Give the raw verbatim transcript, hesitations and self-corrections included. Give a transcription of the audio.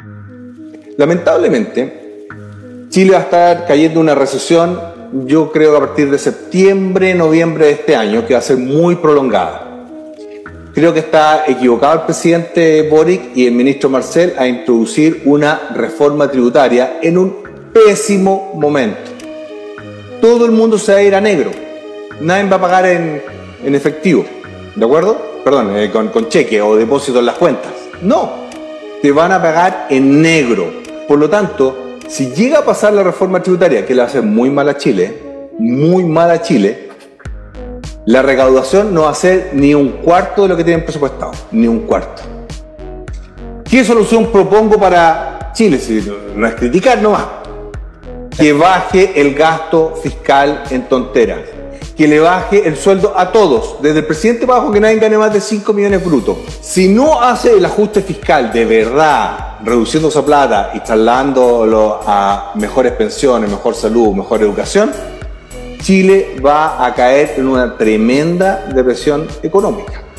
Lamentablemente, Chile va a estar cayendo en una recesión, yo creo que a partir de septiembre, noviembre de este año, que va a ser muy prolongada. Creo que está equivocado el presidente Boric y el ministro Marcel a introducir una reforma tributaria en un pésimo momento. Todo el mundo se va a ir a negro. Nadie va a pagar en, en efectivo, ¿de acuerdo? Perdón, eh, con, con cheque o depósito en las cuentas. No, te van a pagar en negro. Por lo tanto, si llega a pasar la reforma tributaria, que le hace muy mal a Chile, muy mal a Chile, la recaudación no va a ser ni un cuarto de lo que tienen presupuestado, ni un cuarto. ¿Qué solución propongo para Chile? Si no es criticar nomás. Que baje el gasto fiscal en tonteras, que le baje el sueldo a todos, desde el presidente para abajo, que nadie gane más de cinco millones brutos. Si no hace el ajuste fiscal de verdad, reduciendo esa plata y trasladándolo a mejores pensiones, mejor salud, mejor educación, Chile va a caer en una tremenda depresión económica.